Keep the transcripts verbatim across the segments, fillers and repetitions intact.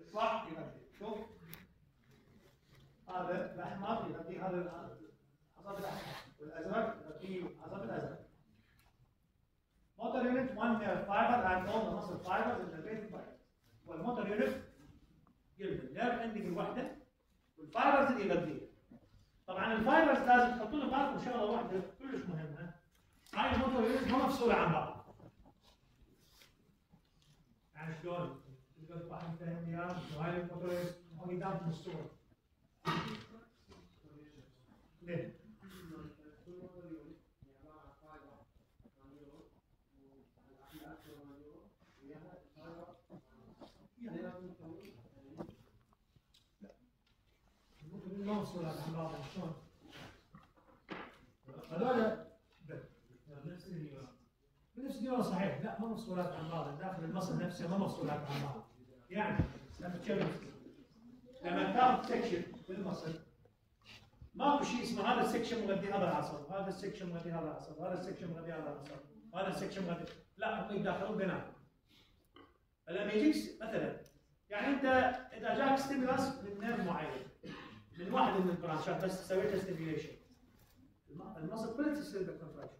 صح يغذي. شوف هذا الاحمر يغذي هذا العصب الاحمر، والازرق يغذي العصب الازرق. motor unit one nerve fiber and all the muscle fibers in the brain fiber. والموتور يونت يلزم نيرف اندنج الوحده والفايبرز اللي يغذيها. طبعا الفايبرز لازم تحطوا له بالكم شغله واحده كلش مهمه، هاي الموتور يونت ما مفصوله عن بعض. يعني شلون؟ تقدر واحد يفهمني اياه هاي الموتور يونت هون قدامكم الصوره. ليه؟ ما مفصولات عن بعض شلون؟ هذول بنفس النيورون بنفس النيورون صحيح، لا ما مفصولات عن بعض، داخل المصل نفسه ما مفصولات عن بعض. يعني لما تشوف لما تاخذ سكشن بالمصل ماكو شيء اسمه هذا السكشن مغذي هذا العصب، هذا السكشن مغذي هذا العصب، هذا السكشن مغذي هذا العصب، هذا السكشن مغذي، لا هم يتداخلون بيناتهم. فلما يجيك مثلا يعني انت اذا جاك ستيمولاس من نيرف معين من واحده من البرانشات بس سويت ستيميوليشن المصل كله تصير بالكونتراكشن،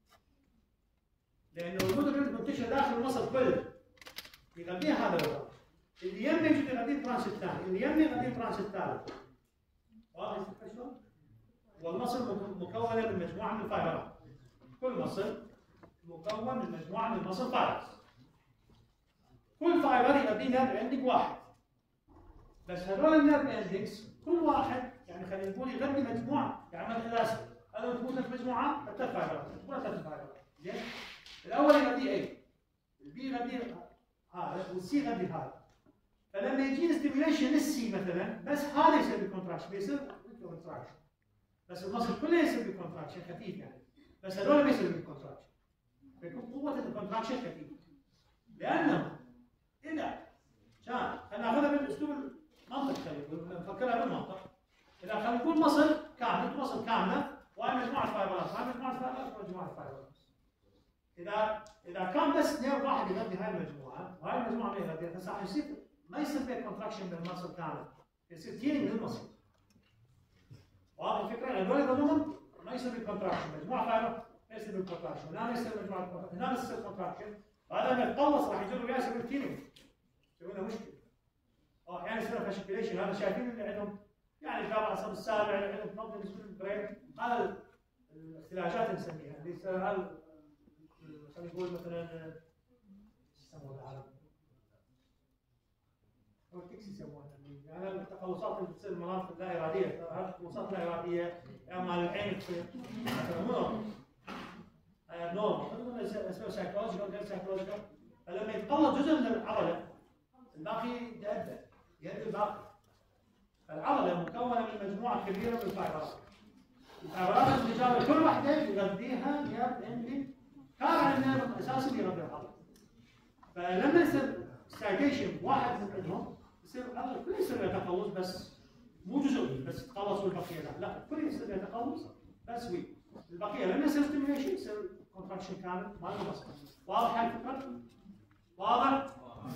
لانه الموتور يونت منتشر داخل المصل كله يغذيه هذا البرانش، اللي يمه يجي يغذيه البرانش الثاني، اللي يمه يغذيه البرانش الثالث. واضح الفكره شلون؟ والمصل مكونه من مجموعه من الفايبرات، كل مصل مكون من مجموعه من المصل فايبرز، كل فايبر يغذيه نيرف اندنج واحد، بس هذول النيرف اندنجز كل واحد يعني خلينا نقول يغذي مجموعه، يعني مثلا هذا هذا تكون ثلاث مجموعات ثلاث فايبرات، تكون ثلاث فايبرات، زين؟ الاول يغذي اي، البي يغذي هذا، والسي يغذي هذا. فلما يجي ستيميوليشن للسي مثلا بس هذا يصير بالكونتراكشن، بيصير بالكونتراكشن، بس المصل كله يصير بالكونتراكشن خفيف يعني، بس هذول ما يصير بالكونتراكشن، فيكون قوه الكونتراكشن خفيفه. لانه اذا كان خلينا ناخذها بالاسلوب المنطقي، خلينا نفكرها بالمنطق. اذا خلينا نقول مصل كامل، مصل كامله وهي مجموعه فايبرات، هاي مجموعه فايبرات ومجموعه فايبرات. اذا اذا كان بس نيرف واحد يغذي هاي المجموعه وهاي المجموعه ما يغذيها، هسه راح يصير ما يصير فيها كونتراكشن بالمصل كامل، يصير تيرنج للمصل. واضح الفكره؟ هذول يغذون ما يصير بالكونتراكشن، مجموعه فايبر ما يصير بالكونتراكشن، هنا ما يصير مجموعه كونتراكشن، هنا يصير كونتراكشن، وهذا لما يتقلص راح يجر وياه يصير تيرنج، يسوي لنا مشكله. او احيانا يصير فاشكيليشن، هذا شايفين اللي عندهم يعني التهاب العصب السابع، اللي عندهم بروبلمز في البرين، هذا الاختلاجات نسميها، اللي يصير هذا خلينا نقول مثلا ايش يسموها بالعربي؟ كورتكس يسمونها، يعني التقلصات اللي تصير المناطق اللا اراديه، هذه التقلصات اللا اراديه اما على العين تصير نورمال نورمال اسمه سايكولوجيكال غير سايكولوجيكال. فلما يتقلص جزء من العضله الباقي يتأدى يؤدي الباقي. العضله مكونه من مجموعه كبيره من الفايبرات، الفايبرات اللي كل واحده يغذيها نيرف اندنج تابع للنيرف الاساسي اللي يغذي العضله. فلما يصير ستاجيشن واحد من عندهم يصير العضله كلها يصير لها تقلص، بس مو جزئي بس تقلص والبقيه لا، لا الكل يصير لها تقلص بس وي البقيه لما يصير ستيميوليشن يصير كونتراكشن كامل مال المصل. واضح هاي الفكره؟ واضح؟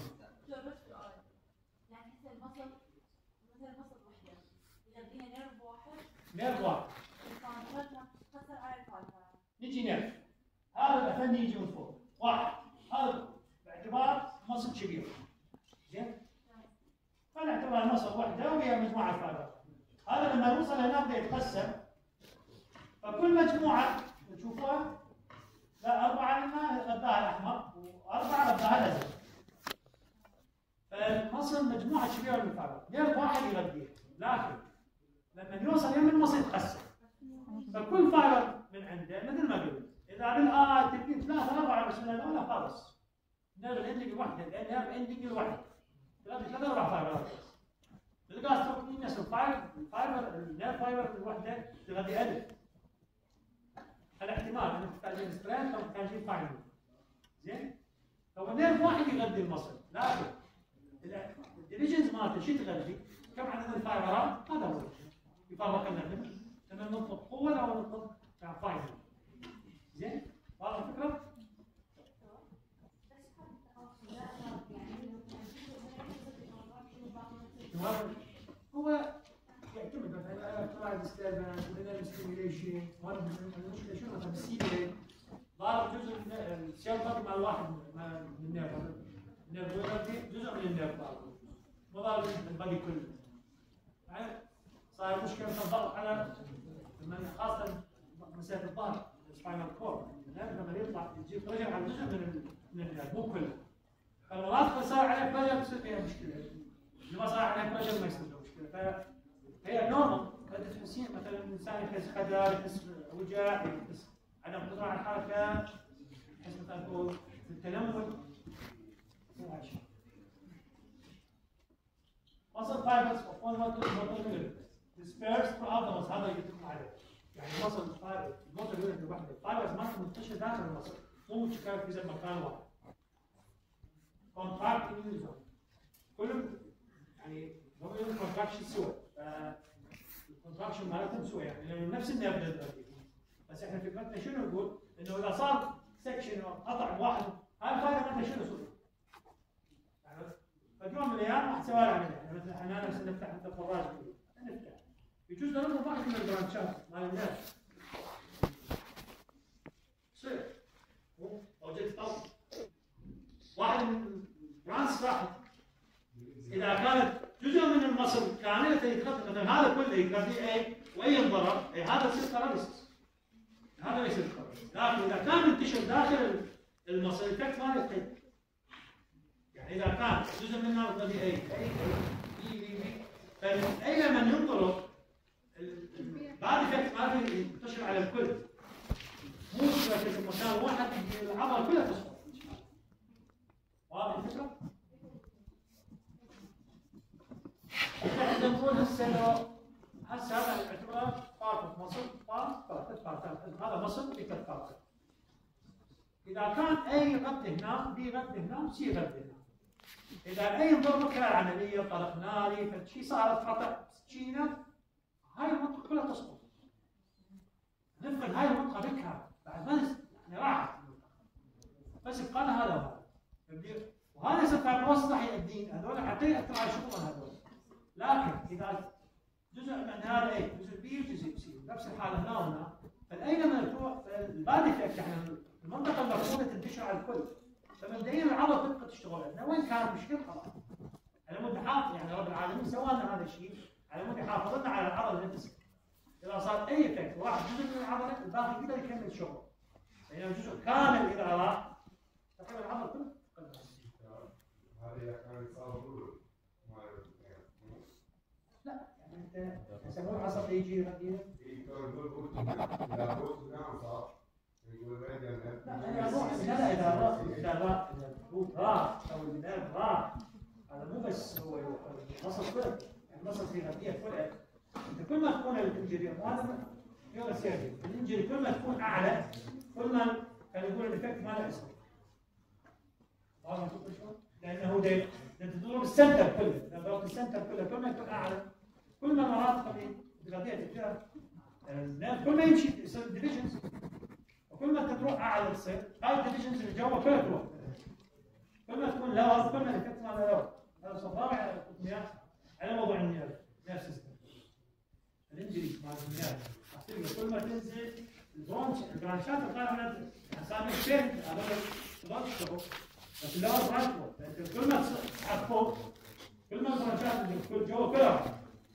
يعني مثل المصل مثل المصل وحده يغذيها نيرف واحد، نيرف واحد الفايبرات تخسر على الفايبرات. نجي نيرف هذا الافندي يجي من فوق واحد، هذا باعتبار مصل كبير، زين؟ هذا اعتبار مصل وحده ويا مجموعه فايبرات. هذا لما يوصل هنا بده يتقسم، فكل مجموعه تشوفوها لا اربعه لنا غذاها الاحمر واربعه غذاها الازرق. فالمصل مجموعه كبيره من الفايبرات، نيرف واحد يغذيها، لكن لما يوصل يم المصل يتقسم. فكل فايبر من عنده مثل ما قلت اذا بالآ تبين ثلاثه اربعه بس من هذول خلاص نيرف الاندنج الوحده، لان نيرف الاندنج الوحده ثلاثه ثلاثه اربع فايبرات بس. الجاستروكين نفس الفايبر الفايبر النيرف فايبر الوحده تغذي ألف. الاحتمال انك تحتاجين سترينث او تحتاجين فاينل، زين؟ هو نيرف واحد يغذي المصل، لكن الديفيجنز مالته شو تغذي؟ كم عدد الفايبرات؟ هذا هو يفرق لنا منه، لما نطلب قوه او نطلب فاينل. زين؟ واضح الفكره؟ هذا هو يعتمد مثلا على الكترايد ستيربنس والانرجي ستيميوليشن. وهذا المشكله شنو مثلا بالسي بي ضارب جزء من السيل ضارب مع الواحد من النيرف، النيرف جزء من النيرف ضارب مو ضارب البادي كله. يعني صار مشكله في الضغط على خاصه مسافه الظهر السباينال كورد، لما يطلع يجي رجع على جزء من من النيرف مو كله. فالمناطق صار عليها بريشر تصير فيها مشكله، اللي ما صار عليها بريشر ما يصير له مشكله. فهي نورمال تحسين مثلا الانسان يحس خدار، يحس وجع، يحس عدم قدره على الحركه، يحس مثلا في التلمذ. muscle fibers of one motor unit dispersed throughout the muscle. هذا اللي قلت لكم عليه. يعني muscle fiber motor unit الواحده الفايبرز ما منتشره داخل المصل، مو متشكله في زي مكان واحد. contracting unison كلهم يعني هم يقولون contraction سوى. الكونتراكشن مالتهم سوى يعني لانه نفس النيرف. بس احنا فكرتنا شنو نقول؟ انه اذا صار سكشن قطع واحد هاي الفايبر ما شنو سوى؟ يعني فيوم من الايام راح تسوي لها عمليه، يعني مثلا احنا نفس نفتح مثل فراج نفتح يجوز نضرب واحد من البرانشات مال الناس يصير او جت طلق واحد من البرانس راحت اذا كانت جزء من المصل كامله يتغطي مثلا هذا كله يغطي اي واي ضرر اي هذا يصير باراليسيس، هذا يصير باراليسيس. لكن اذا كان منتشر داخل المصل الافكت ما يقل. يعني اذا كان جزء منه يغطي اي اي بي بي بي فاي لما ينطلق بعد افكت ما ينتشر على الكل، مو في مكان واحد العضله كلها تسقط. واضح الفكره؟ احنا نقول هسه لو هسه هذا اعتبره بارت مصل بارت بارت هذا مصل في ثلاث بارت. اذا كان اي غد هنا بي غد هنا سي غد هنا، اذا اي انضربت العمليه طلق ناري فشي صارت قطع سكينه هاي المنطقه كلها تسقط. نفقد هاي المنطقه بكها بعد ما يعني راحت بس يبقى لها هذا وهذا. وهذا يصير فايبروسس راح يؤدي هذول حتى ياثر على شغلهم هذول. لكن اذا جزء من هذا اي جزء بي وجزء سي نفس الحاله هنا وهنا، فاي لما تروح البادي افكت احنا المنطقه المفروضه تنتشر على الكل، فمبدئيا العضله تبقى تشتغل عندنا وين كان المشكله خلاص. على مود حافظ يعني رب العالمين سوى لنا هذا الشيء على مود يحافظ لنا على العضله نفسها. اذا صار اي افكت واحد جزء من العضله الباقي يقدر يكمل شغله. بينما جزء كامل اذا راح تقريبا العضله كلها هذه اذا كانت صار لا يعني انت يسمون عصب يجي غدير. لا انا اروح لا اذا راح اذا راح اذا الروت راح او النيرف راح هذا مو بس هو المصل فرق، المصل في غدير فرق. انت كل ما تكون الانجري هذا يوم سيرجي الانجري كل ما تكون اعلى كل ما كان يقول الافكت ما له اسم. واضح شلون؟ لانه ده انت تضرب السنتر كله، اذا ضربت السنتر كله كل ما يكون اعلى كل ما المناطق اللي بغدير الجهه كل ما يمشي يصير ديفيجنز، وكل ما تروح اعلى تصير هاي الديفيجنز اللي جوا كلها تروح. كل ما تكون لور كل ما الافكت ما له لور. هذا صفارع قطنيات على موضوع النيرف نيرف سيستم. الانجري مال النيرف راح تلقى كل ما تنزل البرونش البرانشات القائمه اسامي الشين هذول ما تشتغل بس اللور برانش لكن كل ما تصعد فوق كل ما البرانشات اللي تكون جوا كلها.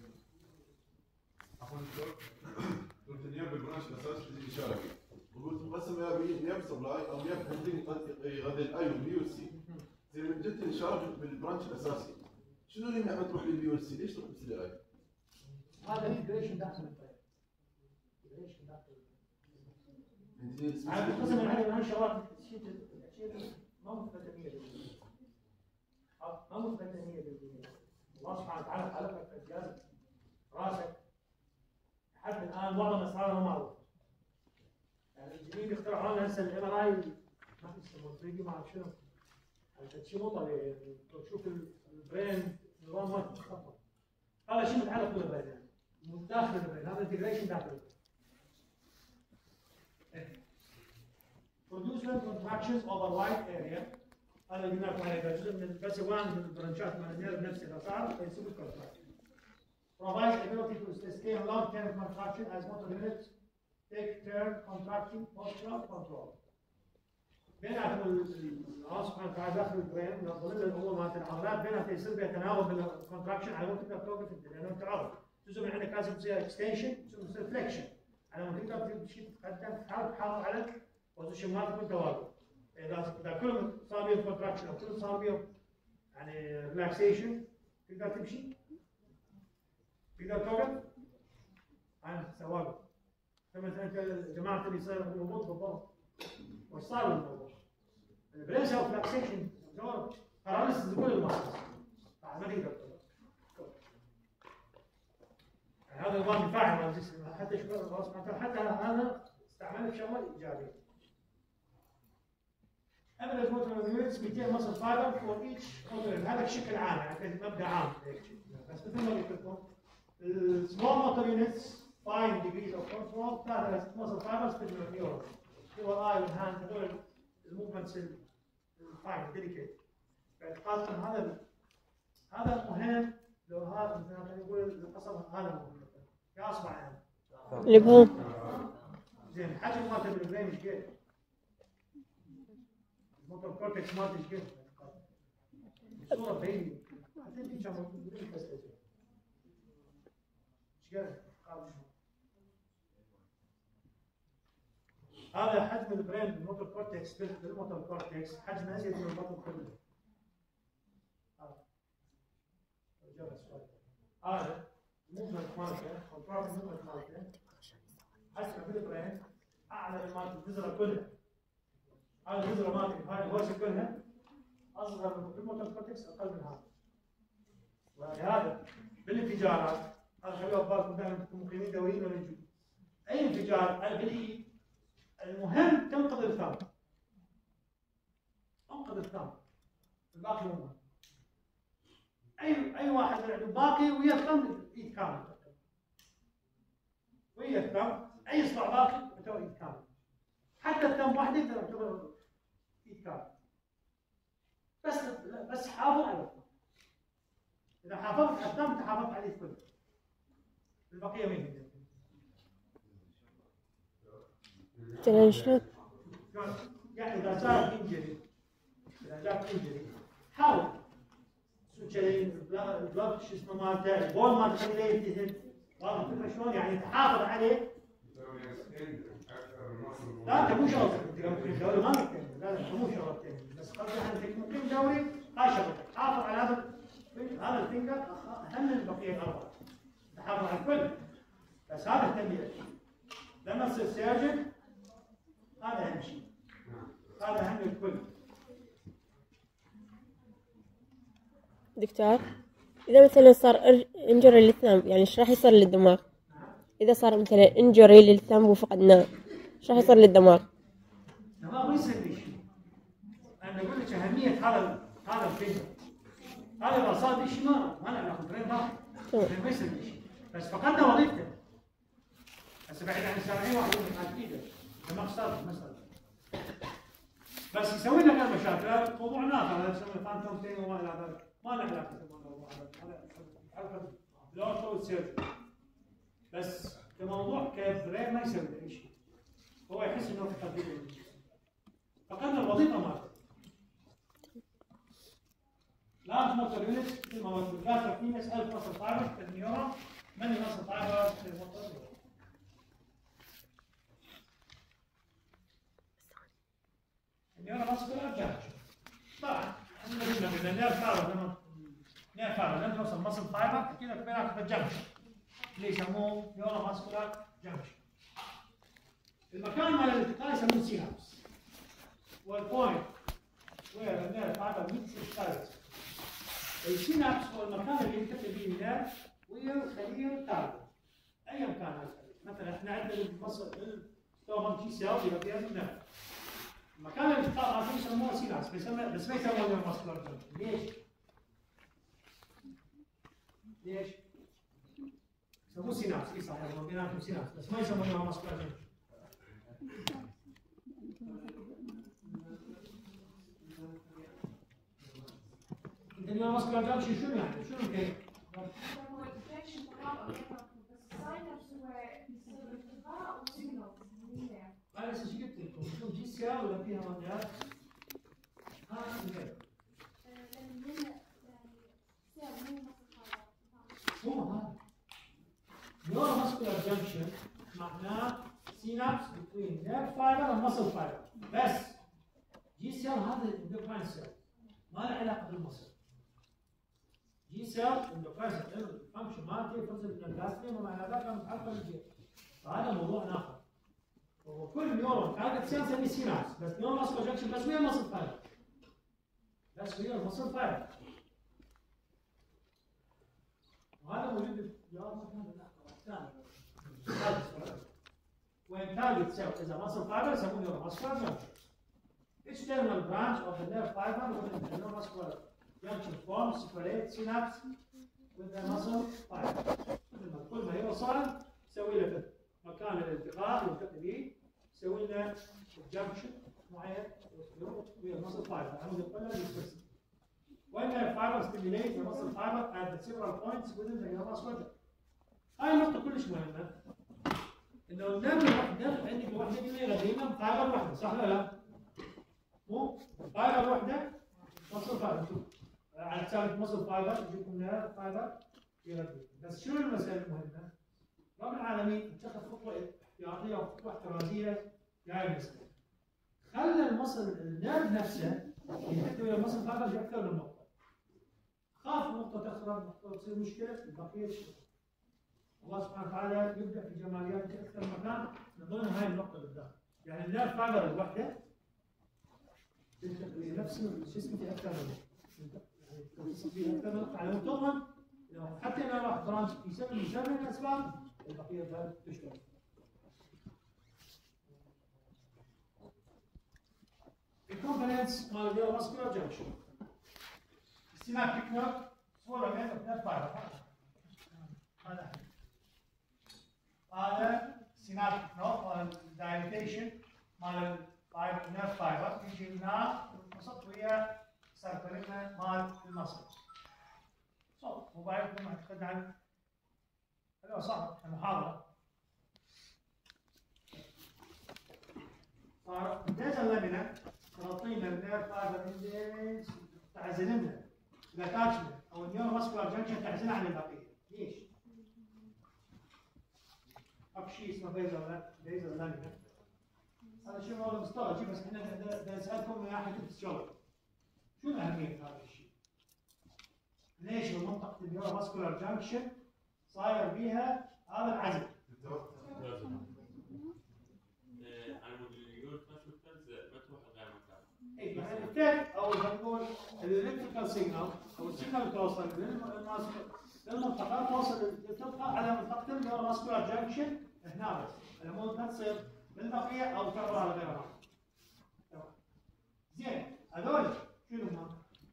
عفوا قلت النيرف بالبرانش الاساسي في الاشاره وقلت مقسم يا نيرف سبلاي او نيرف هولدنج يغذي الاي والبي والسي. زي ما جبت الاشاره بالبرانش الاساسي شنو اللي ما تروح للبي والسي؟ ليش تروح بس للاي؟ هذا انتجريشن داخل الطيب. انتجريشن داخل الطيب. على القسم العلمي من شغلات شيء شيء ما مثبته مية بالمية. ما مثبته مية بالمية. الله سبحانه وتعالى خلقك في جهاز راسك لحد الان معظم اسرارها ما معروفه. يعني الجديد اخترعوا لنا هسه الام ار اي ما يسمونه ثري دي ما اعرف شنو. هذا شيء مو طبيعي تشوف البرين نظام ما تتخطط. هذا شيء متعلق بالبرين يعني داخل البرين هذا انتجريشن داخل البرين. Produce contractions of a wide area هذا اللي قلنا لكم عليه جزء من بس وان من البرانشات مال النيرف نفسه اذا صار فيسوي كونتراكشن. provides ability to sustain long-term contraction as motor units take turn contracting postural control. بيناتهم الله سبحانه وتعالى داخل البرين من ضمن الامور مالت العضلات بيناتهم يصير بها تناوب بالكونتراكشن على مود تقدر توقف انت لانه انت عضل جزء من عندك لازم تصير اكستنشن جزء يصير فليكشن على مود تقدر تمشي تتقدم تحاول تحافظ على بوزيشن مالتك وانت واقف. اذا اذا كل صار بيهم كونتراكشن او كل صار بيهم يعني ريلاكسيشن تقدر تمشي تقدر توقف عن سواق. فمثلا انت جماعه اللي صار الموضوع بالضبط وش صار الموضوع؟ البرين سوى فلاكسيشن زور باراليسيس لكل المصل ما تقدر توقف. يعني هذا نظام دفاعي مال الجسم حتى شوف الله سبحانه وتعالى حتى هذا استعمله بشغله ايجابيه. average motor units مئتين muscle fiber for each motor unit. هذا بشكل عام يعني مبدا عام بس مثل ما قلت لكم small motor units five degrees of control ثلاثة muscle fibers في النيورون هو الاي والهاند هذول الموفمنتس الفاين ديليكيت. خاصة هذا هذا مهم لو هذا مثلا نقول القصب هذا مهم يا اصبع يعني الابهام زين حجم مالته بالبرين ايش قد؟ الموتور كورتكس مالته ايش قد؟ الصورة بعيدة حتى انت كان موجود بدون تستجيب ايش قد؟ هذا حجم البرين الموتور كورتكس بالموتور كورتكس حجمه ازيد من البطن كله. هذا موفمنت مالته كنترول موفمنت مالته حجمه بالبرين اعلى من مالت الجزره كلها. هذه الجزره مالتك هاي الهوشه كلها اصغر من الموتور كورتكس اقل من هذا. ولهذا بالانفجارات هذا خلوها ببالكم دائما تكونوا مقيمين دوريين ولا يجوا. اي انفجار بالايد المهم تنقذ الثمب. انقذ الثمب الباقي مو اي اي واحد عنده باقي ويا الثمب ايد كامل ويا الثمب اي اصبع باقي يعتبر ايد كامل. حتى الثمب واحده يقدر يعتبر ايد كامل. بس بس حافظ على الثمب. اذا حافظت على الثمب انت حافظت على الايد كله. البقيه مين يقدر؟ مثلا شلون؟ يعني اذا صار انجري اذا جاك انجري حاول سوتشرين البلاد شو اسمه مالته البول مالته خليه يلتهب واضح كيف شلون يعني تحافظ عليه. لا انت مو شغلتك انت لو ممكن دوري ما ممكن لا انت مو شغلتك بس قصدي انك ممكن دوري هاي شغلتك حافظ على هذا هذا الفينجر اهم من البقيه الاربعه تحافظ على الكل بس هذا التنبيه لما تصير سيرجن هذا اهم شيء. هذا اهم الكل. دكتور اذا مثلا صار انجري للثمب يعني ايش راح يصير للدماغ؟ اذا صار مثلا انجري للثمب وفقدناه ايش راح يصير للدماغ؟ الدماغ ما يصير لي شيء. انا اقول لك اهميه هذا هذا الفيلم. هذا اذا صار لي شيء ما ما له علاقه برين راح ما يصير لي شيء بس فقدنا وظيفته. هسه بعيد عن السامعين واحد يقول لك ما ايده الدماغ صار مسألة. بس يسوي لك المشاكل موضوع ناقل هذا يسمونه فانتوم بين وما الى ذلك ما له علاقه بالموضوع هذا حلقه لورتو سيرجري بس كموضوع كبرين ما يسوي له اي شيء. هو يحس انه في تقديم فقدنا الوظيفه مالته. لارج موتور يونت مثل ما قلت الكاتر في يسال فصل فايبر في النيورون من يفصل فايبر في الموتور يونت. النيورون ماسكولار جانكشن طبعا احنا قلنا ان النير فايبر لما نير فايبر لما توصل ماسل فايبر كذا بيناتهم الجانكشن اللي يسموه نيورون ماسكولار جانكشن. المكان مال الالتقاء يسموه سينابس والبوينت وير النير فايبر ميكس الثالث. السينابس هو المكان اللي يلتقي فيه النير ويا الخليه الثالثه اي مكان هذا. مثلا احنا عندنا المصل الستومك شيء يساوي يبقى فيها النير المكان اللي الالتقاء هذا يسموه سينابس بس ما يسمونه نيورون ماسكولار جانكشن. ليش؟ ليش؟ يسموه سينابس اي صحيح هو بيناتهم سينابس بس ما يسمونه نيورون ماسكولار جانكشن. النيورو ماسكولار جانكشن شنو يعني؟ شنو الكيف؟ انا لسه شو قلت لكم؟ شنو جي سي ار ولا فيها مجال؟ ها الكيف؟ هو هذا نيورو ماسكولار جانكشن معناه سينابس بين نيرف فايبر ومسل فايبر بس. جي سيل هذا الاندوكراين سيل ما له علاقه بالمصل. جي سيل اندوكراين سيل الفانكشن مالته يفصل من الجاسمين ومع ذلك متعلقه بالجي، فهذا موضوع اخر. وكل نيورون تارجت سيل نسميه سينابس، بس نيورو ماسكولار جانكشن بس ويا المسل فايبر. بس ويا المسل فايبر. وهذا موجود في جواب الثاني. When target cell is a muscle fiber, يسمونه neuromuscular junction. External branch of the nerve fiber within the neuromuscular junction forms separate synapse with the muscle fiber. كل ما يوصل يسوي له في مكان الالتقاء يلتقي به يسوي له junction معين ويا المسل fiber. عمود القلب يتكسر. When the fiber stimulates the muscle fiber at the several points within the neuromuscular junction. هاي النقطة كلش مهمة. انه النرف النرف عندك الوحده اللي غدينا فايبر واحده صح ولا لا؟ مو فايبر واحده مصل فايبر شوف على حساب مصل فايبر يجيكم نرف فايبر يغذي. بس شنو المساله المهمه؟ رب العالمين اتخذ خطوه احتياطيه وخطوه احترازيه جاي المساله. خلى المصل النرف نفسه يحتوي المصل فايبر باكثر من نقطه. خاف نقطه تخرب نقطه تصير مشكله البقيه الله سبحانه وتعالى يبدع في جماليات في اكثر من مكان من ضمن هاي النقطه بالذات. يعني النيرف فايبر الوحده نفس شو اسمه في اكثر من يعني تتصل فيها اكثر من نقطه على مود تضمن انه حتى اذا راح برانش في سبب من سبب من الاسباب البقيه ذات تشتغل. الكومبوننتس مال النيورو ماسكولار جانكشن. السينابتيك نيرف صوره من النيرف فايبر هذا هذا سينابتيك نيرف مال الدايليتيشن مال النيرف فايبر يجي هنا الوسط ويا سيركلنا مال المصل. صوت موبايلكم اعتقد عن هذا صح المحاضره. صار بدايه اللبنه تعطينا النيرف فايبر اندكس تعزلنا الاتاتشمنت او النيورو ماسكولار جانكشن تعزلها عن البقيه. ليش؟ اكو شيء اسمه بيزل بيزل لامينا. هذا شيء والله مستغرب بس احنا بدنا نسالكم من ناحيه الشغل. شو اهميه هذا الشيء؟ ليش منطقه النيورو ماسكولار جانكشن صاير بيها هذا العزل؟ اي يعني التك او نقول الالكتريكال سيجنال او السيجنال توصل للمنطقه توصل تبقى على منطقه النيورو ماسكولار جانكشن هنا بس، الامور ما تصير بالبقيه او تعبر على غيرها. زين هذول شنو هم؟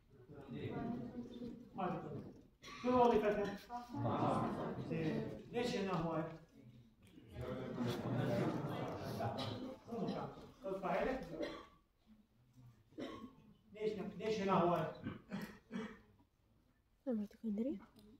ما تدري شنو وظيفتهم؟ زين ليش هنا هواي؟ ارفع يدك. ليش ليش هنا هواي؟ الميتوكوندريا.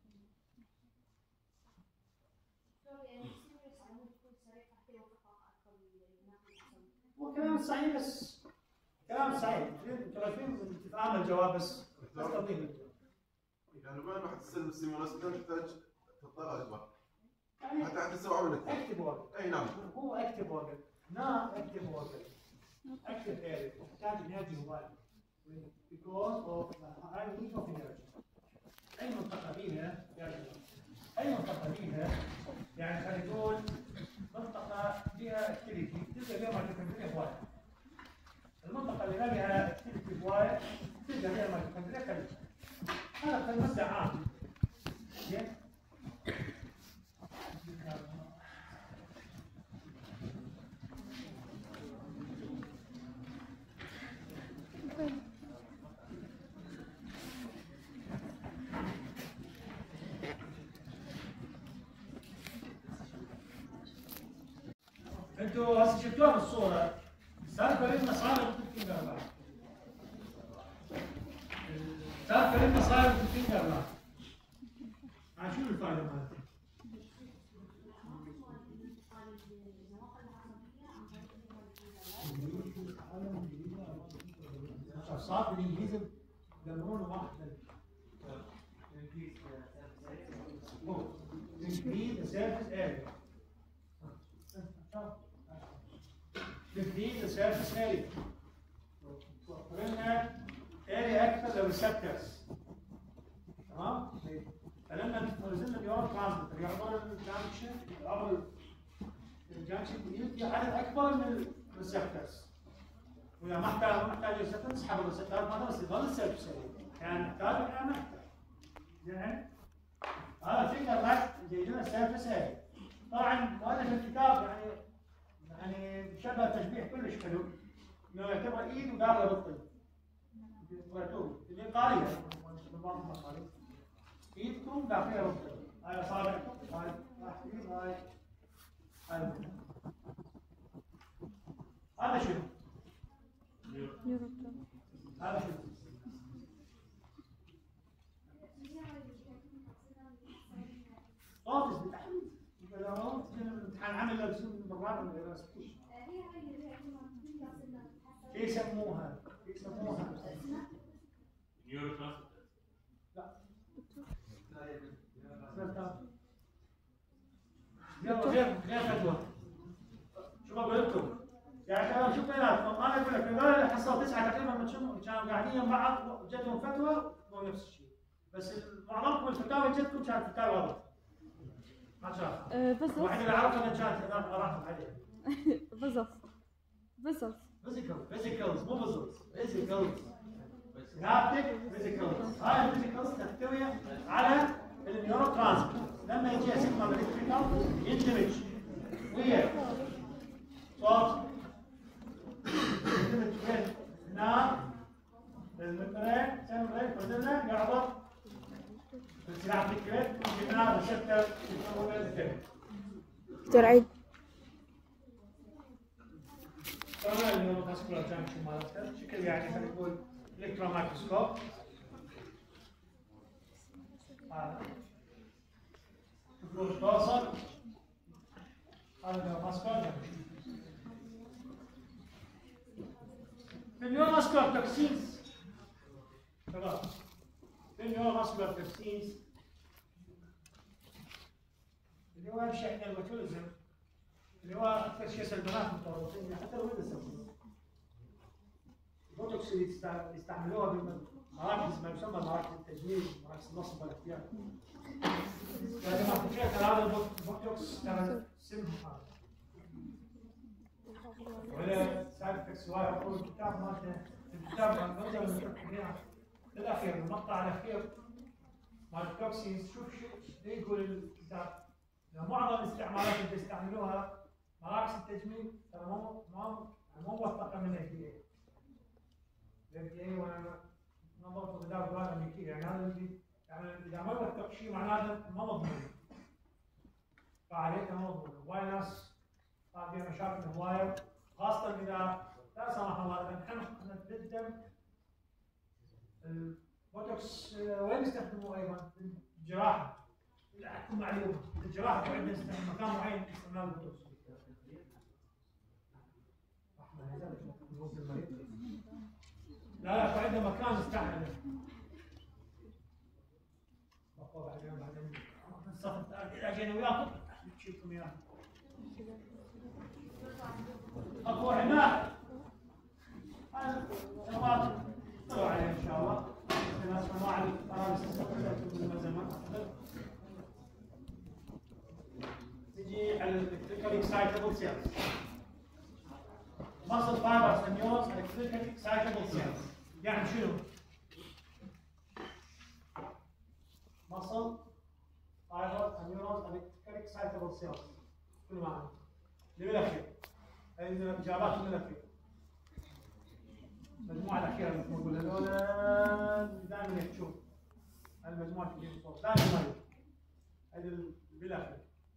هو كلام صحيح بس كلام صحيح تعرفين تفهم الجواب بس بس تضيف يعني وين راح تستلم السيمونس تحتاج تطلع اكبر يعني حتى حتى تسوي عملك اكتب ورقه. اي نعم هو اكتب ورقه نعم اكتب ورقه اكتب اريا تحتاج انرجي موبايل because of high need of energy. اي منطقه بيها يعني اي منطقه بيها يعني خلينا نقول منطقه فيها اكتيفيتي تلقى فيها مايتوكوندريا هوايه. المنطقه اللي ما فيها اكتيفيتي هوايه تلقى فيها مايتوكوندريا قليله. هذا كالمبدا عام. زين؟ انتوا هسه شفتوها بالصوره السالفه لما صارت ممكن قبل السالفه لما صارت ها شنو الفائده مالته؟ صار بالانجليزي يدمرون واحد increase the surface area. increase the surface area. قلنا area اكثر للريسبترز. تمام؟ فلما نزلنا اليورو ترانسمتر يعبر الجانكشن يعبر الجانكشن يدي عدد اكبر من الريسبترز. واذا ما احتاج ما احتاج ريسبتر نسحب الريسبتر ما بس يظل السيرفس اريا. احيانا نحتاج واحيانا ما نحتاج. زين؟ هذا فكرة راح جايبين السيرفس اريا. طبعا مؤلف الكتاب يعني يعني شبه تشبيه كلش حلو انه يعتبر ايد وداخله بالطين. اللي قاريه ايدكم داخلها بالطين. هاي اصابعكم هاي راح هاي هاي هذا شنو؟ هذا شنو؟ طافز بالتحديد. إذا مرات امتحان عمل لابسين بالرابع ما يراسكوش. كيف يسموها؟ كيف يسموها؟ نيورو ترانسمتر. لا. غير غير فتوى. شو بقول لكم؟ يعني ترى شوف بيناتكم انا اقول لك هذول الحصه تسعه تقريبا من شنو كانوا قاعدين مع بعض جدهم فتوى مو نفس الشيء. بس معظمكم الفتاوى جدكم كانت فتاوى غلط. ما شاف. بالضبط. واحد اللي عرفه انه كانت راحت عليه. بالضبط. بالضبط. فيزيكال فيزيكالز مو بزلز فيزيكالز. هابتك فيزيكالز. هاي الفيزيكالز تحتوي على النيورو ترانسمتر. لما يجي سيجنال الكتريكال يندمج ويا صوت يندمج بين هنا الممبرين سمبرين فضلنا يعبر السلاح الكبير من هنا الشتر يتحول الدم. ترعيد. طبعا النيورو ماسكولار جانكشن مالتها شكل يعني خلينا نقول الكترون مايكروسكوب. هذا تقول توصل هذا ماسكولار جانكشن. في النيورو ماسكولار توكسينز شباب في النيورو ماسكولار توكسينز اللي هو اهم شيء عندنا البوتوليزم اللي هو اكثر شيء سلبيات متورطين حتى لو ما يسمونه. البوتوكس اللي يستعملوها بالمراكز ما يسمى مراكز التجميل مراكز النصب والاختيار. يا جماعه تخيل هذا البوتوكس ترى سم هذا. ولا سايد افكتس وايد اقول الكتاب مالته الكتاب مالته من للاخير المقطع الاخير مال التوكسينز شوف شو يقول الكتاب. معظم الاستعمالات اللي بيستعملوها مراكز التجميل ترى مو مو مو موثقه من الاف دي اي. الاف دي اي وانا نظرت الغذاء والدواء الامريكيه يعني هذا اللي يعني اذا ما وثق شيء معناته ما مضمون. فعليك ما مضمون. هواي ناس صار فيها مشاكل هوايه خاصه اذا لا سمح الله اذا انحنى بالدم. البوتوكس وين يستخدموه ايضا؟ الجراحه. لكم معلومه الجراحه عندنا نستخدم مكان معين لاستعمال البوتوكس. لا لا عندنا مكان نستعمله. بعدين بعدين الصف الثالث اجينا وياكم نشيلكم اياه. اكو عماد هذا شباب طلعوا عليه ان شاء الله. الناس انواع القرارات الملزمه نجي على الالكتريكال اكسايتبل سيلز. muscle fibers and neurons are electrically excitable cells. يعني شنو؟ muscle fibers and neurons are electrically excitable cells. شنو معنى؟ للأخير. هذه الإجابات للأخير. المجموعة الأخيرة اللي نقول هذول دائما تشوف. المجموعة اللي فوق دائما ما هذه بالأخير.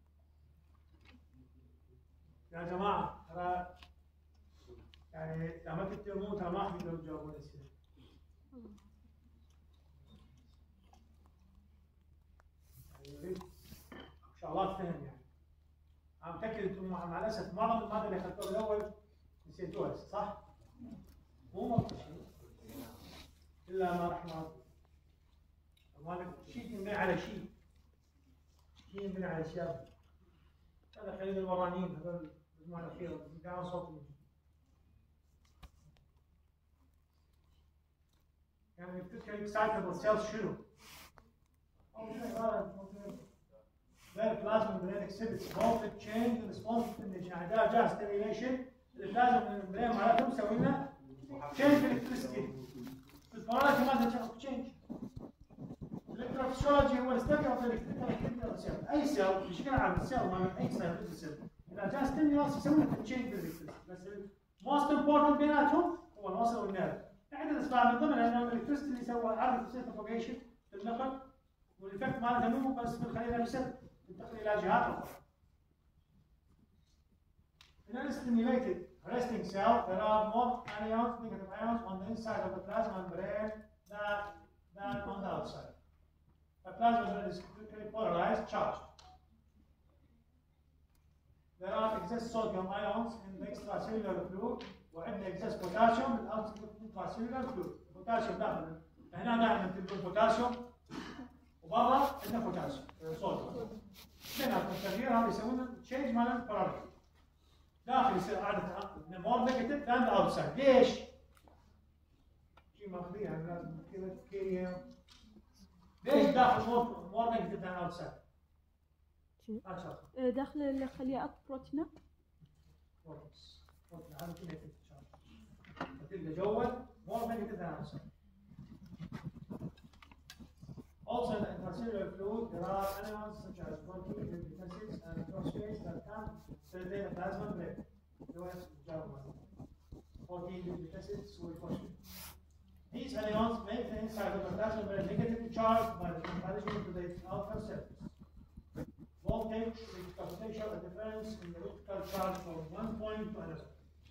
يا جماعة ترى يعني إذا ما تتهمون ترى ما راح يقدروا يجاوبون الأسئلة. يعني مع مع الاسف معظم الماده اللي اخذتوها بالاول نسيتوها صح؟ مو مطلوب شيء الا ما رحم الله. مالك شيء ينبني على شيء. شيء ينبني على اشياء. هذا خليل الورانيين هذول المجموعه الاخيره قاعد صوتهم. يعني بتذكر اكسايتبل سيلز شنو؟ أو غير plasma membrane exhibits voltage change in response to stimulation. يعني ده جاء stimulation البلازما membrane معناته مسوي لنا change في electricity. البولاريتي مالته change. الالكتروفيسيولوجي هو الستدي اوف الكتريكال اكتيفيتي اوف سيل. اي سيل بشكل عام السيل مال اي سيل في السيل اذا جاء ستيمولس يسوي لك change في الالكتريسيتي. بس الموست امبورتنت بيناتهم هو الوصل والنيرف. عدة اسباب من ضمنها انه الالكتريسيتي اللي يسوي عرض السيل بروباجيشن في النقل والإفكت مالته مو بس في الخلية نفسها تنتقل إلى جهات أخرى. In an stimulated resting cell, there are more ions, negative ions, on the inside of the plasma membrane than, than on the outside. The plasma membrane is critically polarized, charged. There are excess sodium ions in the extracellular fluid, وعندنا excess potassium in the intracellular fluid. potassium داخل. هنا دائما تلقون potassium وبرا عندنا بوتاسيوم صوديوم. بيناتهم التغيير هذا يسوي لنا تشينج مال البارامتر. داخل يصير عاده مور نيجاتيف ذان اوتسايد. ليش؟ شيء ماخذيها يعني لازم كذا كيمياء. ليش داخل مور مور نيجاتيف ذان اوتسايد؟ داخل الخليات بروتينات. بروتينز. بروتين هذا كله يتشارج. فتلقى جوا مور نيجاتيف ذان اوتسايد. Also, in the intracellular fluid, there are ions such as protein, nucleic acids, and phosphates that can facilitate the plasma membrane. Protein, nucleic acids, and phosphates. These ions make the inside of the plasma membrane negatively charged by the comparison to the outer surface. Voltage is the potential difference in the electrical charge from one point to another.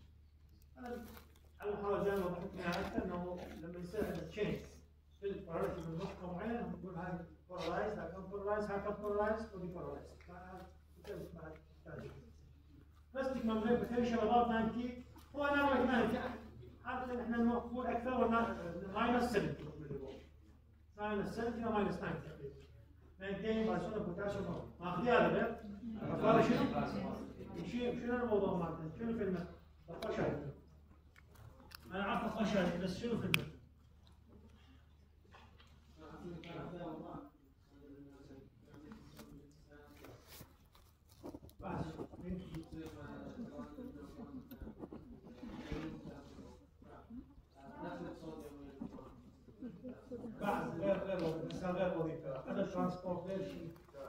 أنا حاول زي ما وضحت لنا أكثر إنه لما يصير عندنا change في البارامتر من نقطة معينة نقول هذا polarized، هذا polarized، هذا polarized، ودي polarized. Plastic membrane potential above ninety هو ناوي ninety. عادة احنا نقول أكثر ولا minus seventy minus seventy أو minus ninety تقريبا. maintain by sodium potassium ماخذي هذا بيت. أفكار شنو؟ شيء شنو الموضوع مالته؟ شنو الفيلم؟ الخشب. أنا عارف الخشب بس شنو الفيلم؟ بعد غير غير بس غير وظيفة هذا ترانسبورت غير شيء.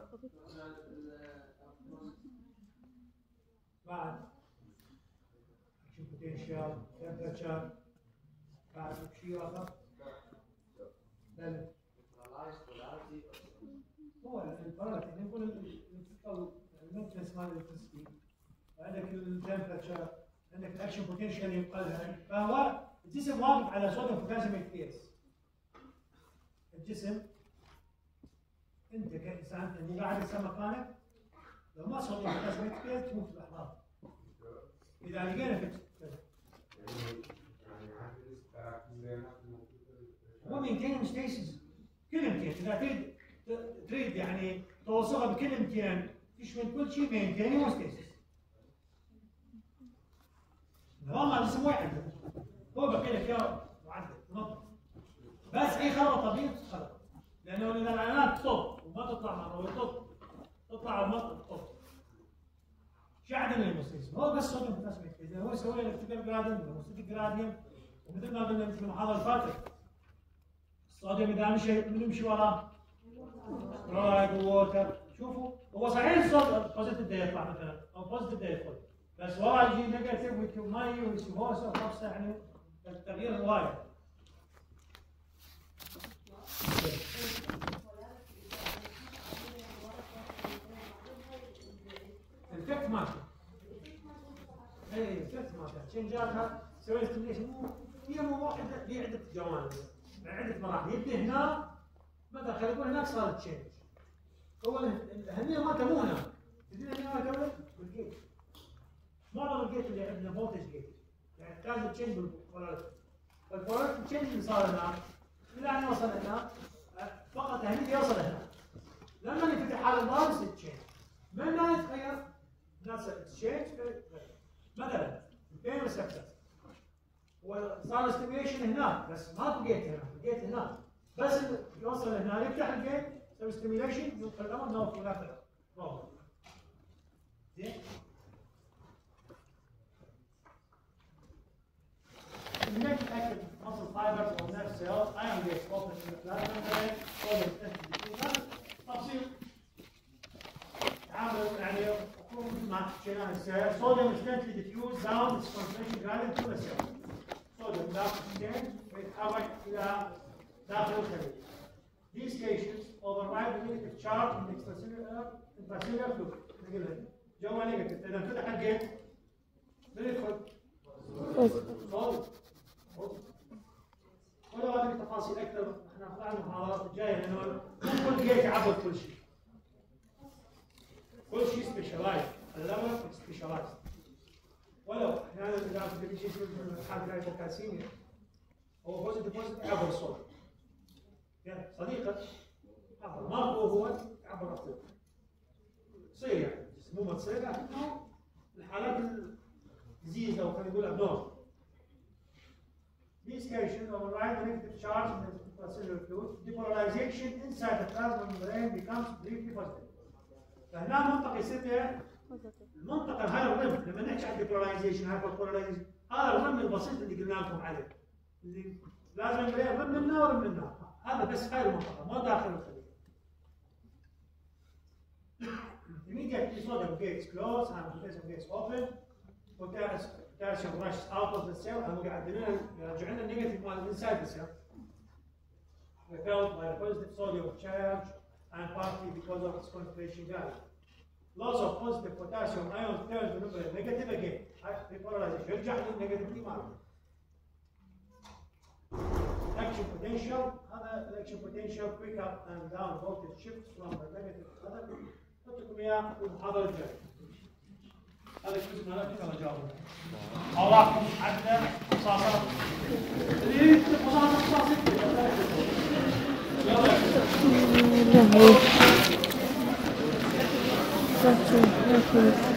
بعد شوف بوتنشال تمبرتشر بعد شيء آخر. بلى هو البارامتر نقول الانتقال المنتنس مال التسكين. عندك التمبرتشر عندك الاكشن بوتنشال ينقلها. فهو الجسم واقف على صوديوم بوتاسيوم اكتياس. الجسم انت كانسان انت مو قاعد في مكانك لو ما صوديوم بوتاسيوم اكتياس تموت في لحظات. اذا لقينا في هو مينتين ستيسيس كلمتين. اذا تريد تريد يعني توصلها بكلمتين تشمل كل شيء مينتين وستيسيس. نظام الجسم واحد هو بقي لك يا معدل نظم بس اي خربطه طبيعي تتخرب لانه اذا العينات تطب وما تطلع مره ويطب تطلع على المطب تطب. شو عدم المستيسيس؟ هو بس صوت متسمع اذا هو يسوي لك تقدر جراديان ومستيك جراديان ومثل ما قلنا مثل المحاضره اللي فاتت الصوديوم اذا مشي من يمشي وراه؟ رايد ووتر. شوفوا هو صحيح الصوت بوزيتيف ده يطلع مثلا او بوزيتيف ده يدخل بس وراه يجي نيجاتيف ويكون ماي ويصير هوسه وخفصه يعني التغيير وايد. الفكت مالته اي الفكت مالته تشنجاتها سوي ستيميشن هي مو واحده هي عده جوانب عده مراحل. يبدا هنا مثلا خلينا نقول هناك صار تشينج. هو الهنيه مالته مو هنا تدري الهنيه مالته وين؟ بالكيك جيت اللي عندنا فولتج جيت، يعني لازم تشينج بالبولاريتي. فالبولاريتي تشينج اللي صار هناك الى ان يوصل هنا، فقط هني يوصل هنا. لما ينفتح هذا الباب يصير تشينج. من هنا يتغير نفس التشينج مثلا بين السكتر. وصار ستيميوليشن هناك بس ماكو جيت هنا، الجيت هناك بس يوصل هنا يفتح الجيت يسوي ستيميوليشن يوصل الامر نوقف ولا بروبلم. زين؟ The next active muscle fibers or nerve cells, iron gates open in the plasma membrane, sodium tends تفصيل تعامل يعني مثل ما حكينا هسه sodium is tend to diffuse down its concentration gradient to the cell. sodium داخل الجين ويتحرك إلى داخل الخلية. These stations override the negative charge in the extracellular intracellular fluid. جوا نيجاتيف، إذا انفتح الجيت من يدخل؟ صوديوم. ولو هذه التفاصيل اكثر احنا طلعنا المحاضرات الجايه لانه كل جيت يعبر كل شيء. كل شيء سبيشالايز، الليفل سبيشالايز. ولو احيانا اذا تبي شيء مثل حاله الهايبوكالسيميا هو بوزيتيف بوزيتيف يعبر الصوت. يعني صديقك عبر ماكو هو يعبر الصوت. تصير يعني مو ما تصير لكن الحالات الديزيز او خلينا نقول ابنورمال. These stations override the negative charge in the intracellular fluid. Depolarization inside the plasma membrane becomes briefly positive. فهنا منطقة يصير فيها المنطقة هاي الرم، لما نحكي عن depolarization هاي depolarization هذا الرم البسيط اللي قلنا لكم عليه. اللي لازم نلاقي رم منا ورم منا، هذا بس هاي المنطقة ما داخل الخلية. Immediately sodium gates close and potassium gates open. Potassium rushes out of the cell and قاعد يرجع لنا النيجاتيف مال inside the cell. Repelled by the positive sodium charge and partly because of its concentration value. Loss of positive potassium ions turns the number negative again. Repolarization يرجع للنيجاتيف ماله. Action potential هذا الاكشن potential quick up and down voltage shifts from the negative هذا نعطيكم اياه في المحاضرة الجاية. هذا الجزء مالك يلا جاوبوا. أوراقكم عدة رصاصات. اللي يكتب رصاصة رصاصة يلا.